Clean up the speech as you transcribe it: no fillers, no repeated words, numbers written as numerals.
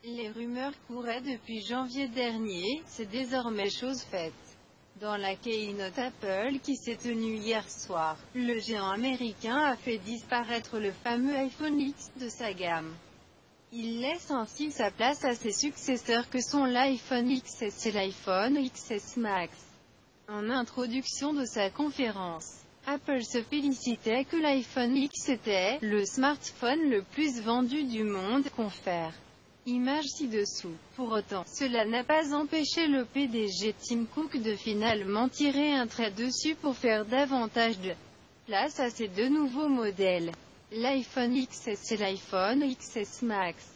Les rumeurs couraient depuis janvier dernier, c'est désormais chose faite. Dans la keynote Apple qui s'est tenue hier soir, le géant américain a fait disparaître le fameux iPhone X de sa gamme. Il laisse ainsi sa place à ses successeurs que sont l'iPhone XS et l'iPhone XS Max. En introduction de sa conférence, Apple se félicitait que l'iPhone X était « le smartphone le plus vendu du monde », confère. Image ci-dessous. Pour autant, cela n'a pas empêché le PDG Tim Cook de finalement tirer un trait dessus pour faire davantage de place à ces deux nouveaux modèles, l'iPhone XS et l'iPhone XS Max.